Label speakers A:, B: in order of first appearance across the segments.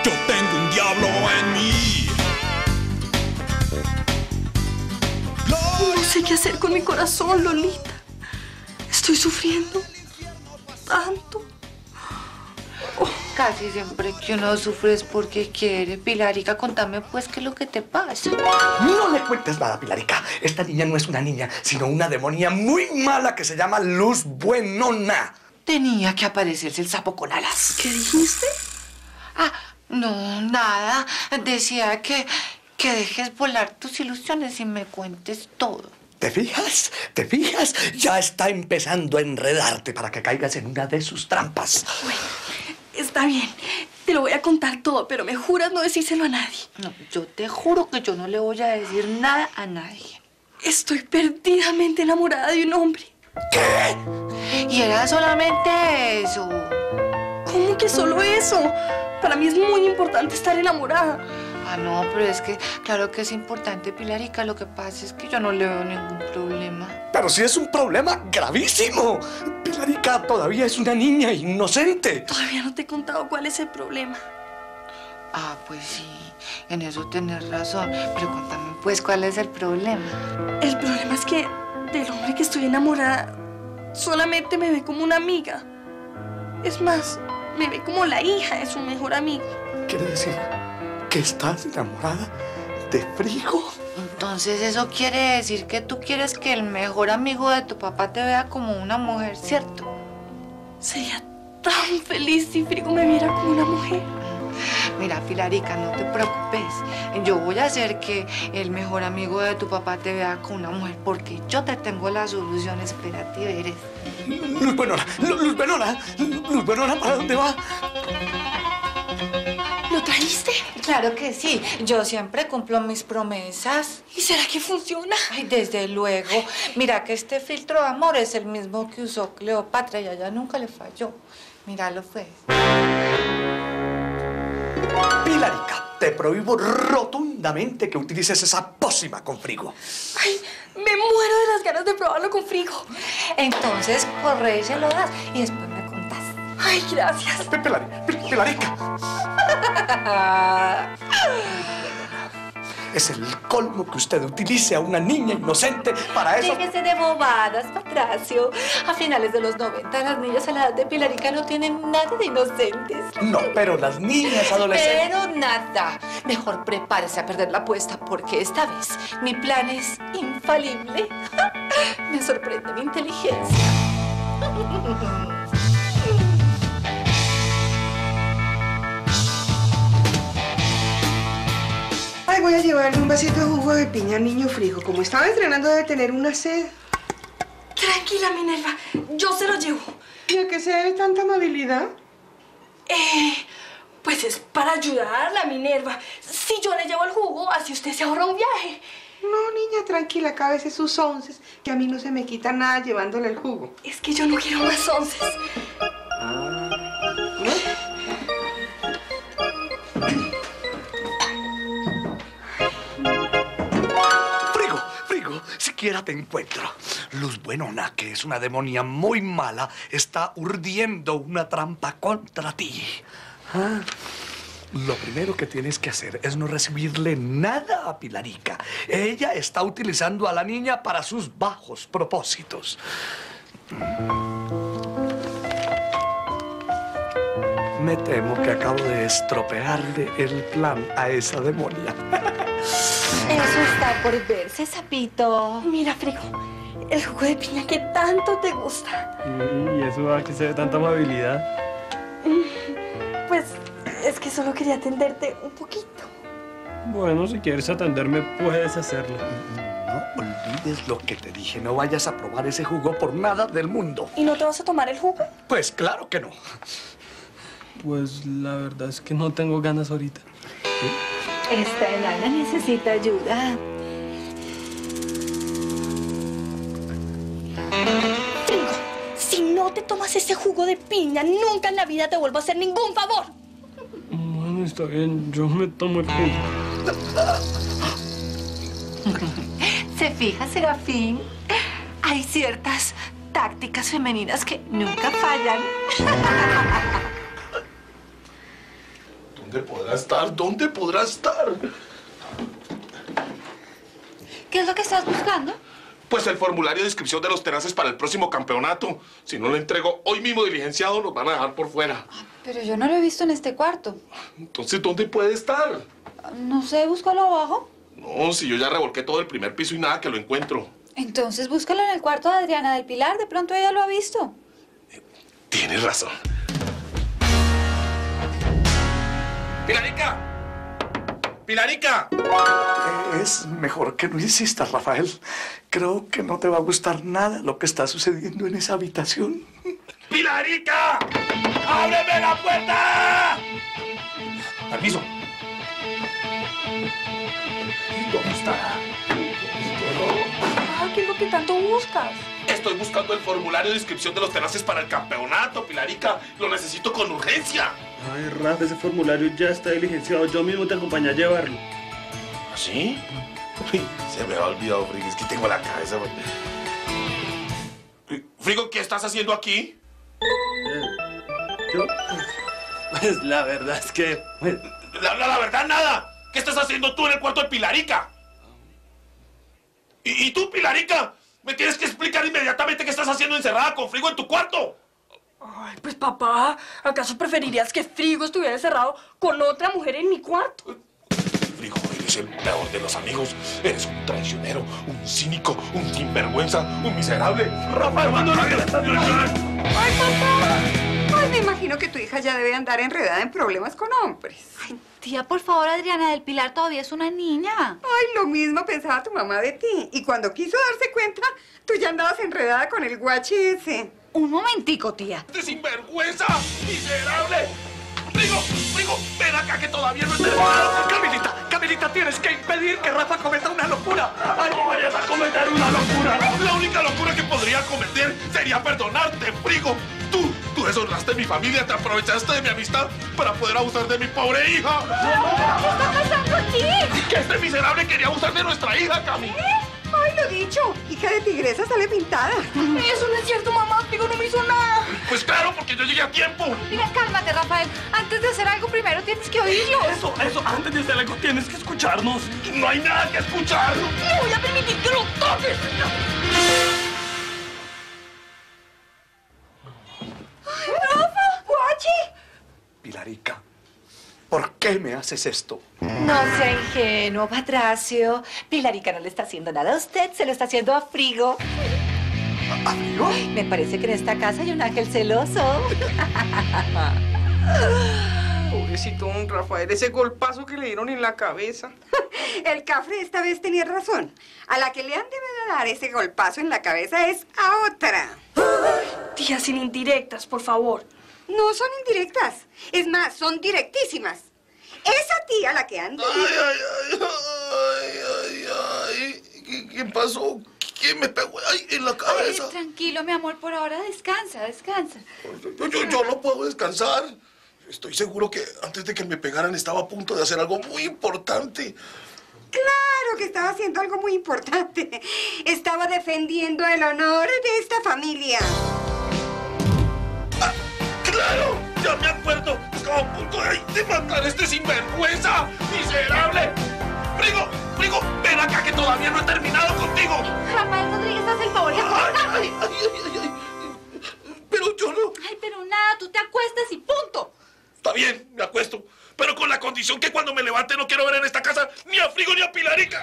A: Yo tengo un diablo en mí.
B: No sé qué hacer con mi corazón, Lolita. Estoy sufriendo tanto.
C: Casi siempre que uno sufre es porque quiere. Pilarica, contame pues qué es lo que te pasa.
D: No le cuentes nada, Pilarica. Esta niña no es una niña, sino una demonia muy mala que se llama Luz Buenona.
C: Tenía que aparecerse el sapo con alas.
B: ¿Qué dijiste?
C: Ah, no, nada. Decía que dejes volar tus ilusiones y me cuentes todo.
D: ¿Te fijas? ¿Te fijas? Ya está empezando a enredarte para que caigas en una de sus trampas.
B: Bueno, está bien. Te lo voy a contar todo, pero me juras no decírselo a nadie.
C: No, yo te juro que yo no le voy a decir nada a nadie.
B: Estoy perdidamente enamorada de un hombre.
D: ¿Qué?
C: Y era solamente eso.
B: ¿Cómo que solo eso? Para mí es muy importante estar enamorada.
C: Ah, no, pero es que claro que es importante, Pilarica. Lo que pasa es que yo no le veo ningún problema.
D: Pero sí es un problema gravísimo. Pilarica todavía es una niña inocente.
B: Todavía no te he contado cuál es el problema.
C: Ah, pues sí, en eso tenés razón. Pero cuéntame, pues, ¿cuál es el problema?
B: El problema es que del hombre que estoy enamorada solamente me ve como una amiga. Es más, me ve como la hija de su mejor amigo.
D: ¿Quiere decir que estás enamorada de Frigo?
C: Entonces eso quiere decir que tú quieres que el mejor amigo de tu papá te vea como una mujer, ¿cierto?
B: Sería tan feliz si Frigo me viera como una mujer.
C: Mira, Pilarica, no te preocupes. Yo voy a hacer que el mejor amigo de tu papá te vea como una mujer, porque yo te tengo la solución. Espérate, verás.
D: Luz Buenona, Luz Buenona, Luz Buenona, ¿para dónde va?
B: ¿Lo trajiste?
C: Claro que sí. Yo siempre cumplo mis promesas.
B: ¿Y será que funciona?
C: Ay, desde luego. Mira que este filtro de amor es el mismo que usó Cleopatra y a ella nunca le falló. Míralo, pues.
D: Pilarica, te prohíbo rotundamente que utilices esa pócima con Frigo.
B: Ay, me muero de las ganas de probarlo con Frigo.
C: Entonces, corre y se lo das y después me contás.
B: Ay, gracias.
D: Pilarica. Es el colmo que usted utilice a una niña inocente para eso.
C: Déjese de bobadas, Patracio. A finales de los 90, las niñas a la edad de Pilarica no tienen nada de inocentes.
D: No, pero las niñas adolescentes...
C: Pero nada. Mejor prepárese a perder la apuesta, porque esta vez mi plan es infalible. Me sorprende mi inteligencia.
E: Ay, voy a llevarle un vasito de jugo de piña al niño Frigo. Como estaba entrenando debe tener una sed.
B: Tranquila, Minerva. Yo se lo llevo.
E: ¿Y a qué se debe tanta amabilidad?
B: Pues es para ayudarla, Minerva. Si yo le llevo el jugo, así usted se ahorra un viaje.
E: No, niña, tranquila, cábese sus onces, que a mí no se me quita nada llevándole el jugo.
B: Es que yo no quiero más onces.
D: Frigo, siquiera te encuentro. Luz Buenona, que es una demonia muy mala, está urdiendo una trampa contra ti. ¿Ah? Lo primero que tienes que hacer es no recibirle nada a Pilarica. Ella está utilizando a la niña para sus bajos propósitos. Me temo que acabo de estropearle el plan a esa demonia.
C: Eso está por verse, sapito.
B: Mira, Frigo, el jugo de piña que tanto te gusta.
F: ¿Y eso a qué se ve tanta amabilidad?
B: Pues es que solo quería atenderte un poquito.
F: Bueno, si quieres atenderme, puedes hacerlo.
D: No olvides lo que te dije. No vayas a probar ese jugo por nada del mundo.
B: ¿Y no te vas a tomar el jugo?
D: Pues claro que no.
F: Pues la verdad es que no tengo ganas ahorita.
C: Esta enana necesita ayuda.
B: Frigo, si no te tomas ese jugo de piña, nunca en la vida te vuelvo a hacer ningún favor.
F: Bueno, está bien, yo me tomo el jugo.
C: ¿Se fija, Serafín? Hay ciertas tácticas femeninas que nunca fallan.
G: ¿Dónde podrá estar? ¿Dónde podrá estar?
C: ¿Qué es lo que estás buscando?
G: Pues el formulario de inscripción de los tenaces para el próximo campeonato. Si no lo entrego hoy mismo diligenciado, nos van a dejar por fuera.
C: Pero yo no lo he visto en este cuarto.
G: Entonces, ¿dónde puede estar?
C: No sé, búscalo abajo.
G: No, si yo ya revolqué todo el primer piso y nada que lo encuentro.
C: Entonces búscalo en el cuarto de Adriana del Pilar. De pronto ella lo ha visto.
G: Tienes razón. ¡Pilarica! ¡Pilarica!
D: Es mejor que no insistas, Rafael. Creo que no te va a gustar nada lo que está sucediendo en esa habitación.
G: ¡Pilarica! ¡Ábreme la puerta! Permiso. ¿Dónde está?
B: ¿Qué es lo que tanto buscas?
G: Estoy buscando el formulario de inscripción de los tenaces para el campeonato, Pilarica. Lo necesito con urgencia.
F: Ay, Rafa, ese formulario ya está diligenciado. Yo mismo te acompañé a llevarlo.
G: ¿Sí? Uy, se me ha olvidado, Frigo. Es que tengo la cabeza. Frigo, ¿qué estás haciendo aquí?
F: ¿Yo? Pues la verdad es que...
G: La verdad, nada. ¿Qué estás haciendo tú en el cuarto de Pilarica? ¿Y tú, Pilarica? Me tienes que explicar inmediatamente qué estás haciendo encerrada con Frigo en tu cuarto.
B: Ay, pues papá, ¿acaso preferirías que Frigo estuviera encerrado con otra mujer en mi cuarto?
G: Frigo, eres el peor de los amigos. Eres un traicionero, un cínico, un sinvergüenza, un miserable. Rafael, abandona.
E: ¡Ay, papá! Ay, me imagino que tu hija ya debe andar enredada en problemas con hombres.
C: Ay, tía, por favor, Adriana del Pilar todavía es una niña.
E: Ay, lo mismo pensaba tu mamá de ti. Y cuando quiso darse cuenta, tú ya andabas enredada con el guachi ese.
C: Un momentico, tía.
G: ¡De sinvergüenza! ¡Miserable! Frigo, ven acá que todavía no he terminado.
D: Camilita, tienes que impedir que Rafa cometa una locura.
G: ¡Ay, no vayas a cometer una locura! La única locura que podría cometer sería perdonarte, Frigo. Tú deshonraste mi familia, te aprovechaste de mi amistad para poder abusar de mi pobre hija.
C: ¿Qué está pasando aquí?
G: Que este miserable quería abusar de nuestra hija, Cami.
E: Ay, lo dicho, hija de tigresa sale pintada.
B: Eso no es cierto, mamá. Frigo no me hizo nada.
G: Pues claro, porque yo llegué a tiempo.
C: Mira, cálmate, Rafael. Antes de hacer algo, primero tienes que oírlo.
F: Eso, antes de hacer algo tienes que escucharnos.
G: No hay nada que escuchar.
B: No voy a permitir que lo toques.
E: ¡Ay, Rafa! ¡Guachi!
D: Pilarica, ¿por qué me haces esto?
H: No sea ingenuo, Patracio. Pilarica no le está haciendo nada a usted, se lo está haciendo a Frigo.
D: ¿A Frigo?
H: Me parece que en esta casa hay un ángel celoso.
E: Pobrecito don Rafael, ese golpazo que le dieron en la cabeza. El cafre esta vez tenía razón. A la que le han de dar ese golpazo en la cabeza es a otra.
B: Tía, sin indirectas, por favor.
E: No son indirectas. Es más, son directísimas. Esa tía la que anda...
G: Ay. ¿Qué pasó? ¿Quién me pegó en la cabeza?
C: Ay, tranquilo, mi amor, por ahora descansa.
G: Yo no puedo descansar. Estoy seguro que antes de que me pegaran estaba a punto de hacer algo muy importante.
E: Claro que estaba haciendo algo muy importante. Estaba defendiendo el honor de esta familia.
G: Ah, ¡claro! ¡Ya me acuerdo! Estaba a punto de matar a este sinvergüenza, miserable. Frigo, ven acá que todavía no he terminado contigo.
C: Rafael Rodríguez, haz el favor y acuéstate.
G: Ay. Pero yo no...
C: Ay, pero nada, tú te acuestas y punto.
G: Está bien, me acuesto. Pero con la condición que cuando me levante no quiero ver en esta casa ni a Frigo ni a Pilarica.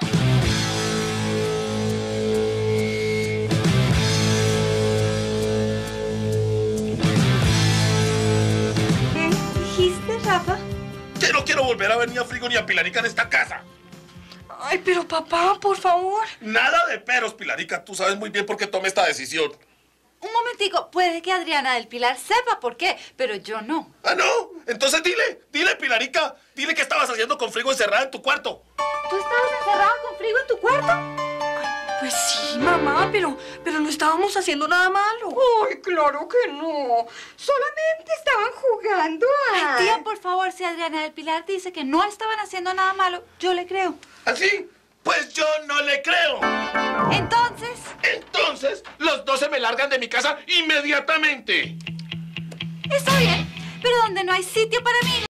E: ¿Qué dijiste, Rafa?
G: Que no quiero volver a ver ni a Frigo ni a Pilarica en esta casa.
B: Ay, pero papá, por favor.
G: Nada de peros, Pilarica. Tú sabes muy bien por qué tomé esta decisión.
C: Un momentico, puede que Adriana del Pilar sepa por qué, pero yo no.
G: ¿Ah, no? Entonces dile, Pilarica. Dile qué estabas haciendo con Frigo encerrada en tu cuarto.
C: ¿Tú estabas encerrada con Frigo en tu cuarto?
B: Pues sí, mamá, pero no estábamos haciendo nada malo.
E: Ay, claro que no. Solamente estaban jugando a...
C: Ay, tía, por favor, si Adriana del Pilar dice que no estaban haciendo nada malo, yo le creo.
G: ¿Así? Pues yo no le creo.
C: Entonces,
G: los dos se me largan de mi casa inmediatamente.
C: está bien, pero donde no hay sitio para mí...